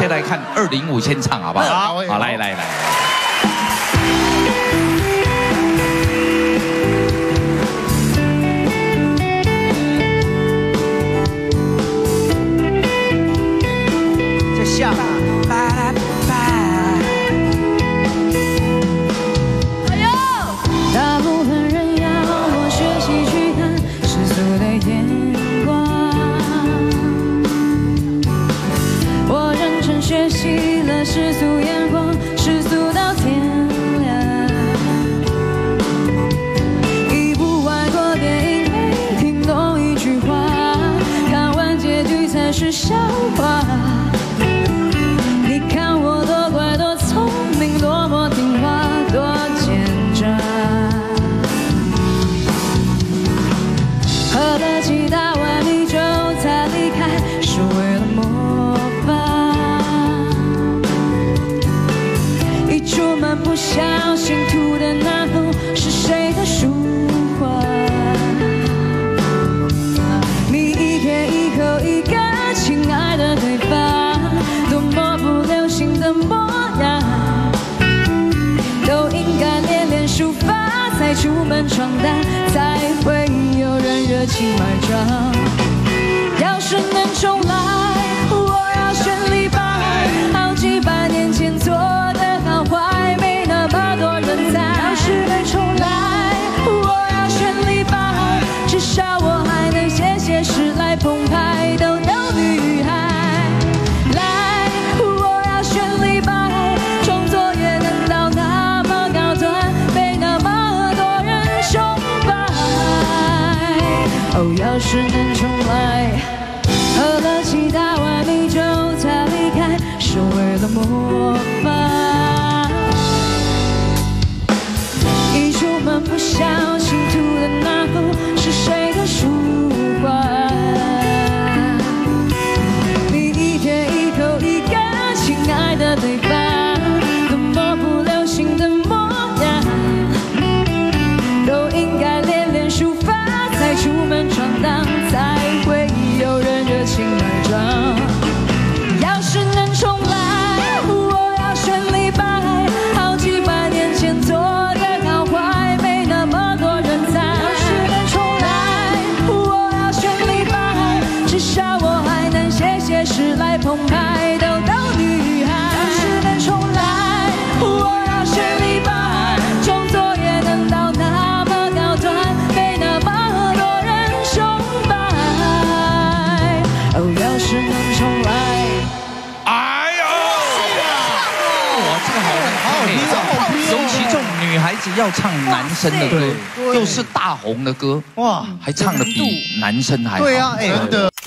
先来看205先唱好不好？好，来。 在下。 大部分人要我学习去看世俗的眼光，我认真学习了世俗眼光，世俗到天亮。一部外国电影没听懂一句话，看完结局才是笑话。你看我多乖多聪明，多么听话，多奸诈。 喝了几大碗米酒才离开，是为了模仿。一出门不小心吐的那壶是谁的书画？你一天一口一个亲爱的对方，多么不流行的模样，都应该练练书法，才出门闯荡，才会。 热情买账，要是能重来，我要选李白。好几百年前做的好坏，没那么多人在。要是能重来，我要选李白，至少我还能写诗来澎湃逗逗女孩。来，我要选李白，创作也能到那么高端，被那么多人崇拜。 哦，要是能重来，喝了几大碗米酒才离开，是为了模仿。一出门不小心吐的那壶是谁的书画？你一天一口一个亲爱的对方，多么不流行的模样，都应该练练书法。 才出门闯荡，才会有人热情买账。要是能重来，我要选李白。好几百年前做的好坏，没那么多人在。要是能重来，我要选李白，至少我还能写诗来澎湃逗逗女孩。要是能重来，我要选李白，创作也能到那么高端，没那么。 要是能重来， 哎呦，哇，这个好听，尤其这种女孩子要唱男生的歌，又是大红的歌，哇，还唱的比男生还好， 对啊，哎，真的。